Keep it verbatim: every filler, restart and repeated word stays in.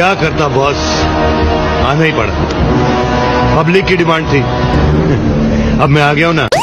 क्या करता बॉस, आना ही पड़ा। पब्लिक की डिमांड थी। अब मैं आ गया हूं ना।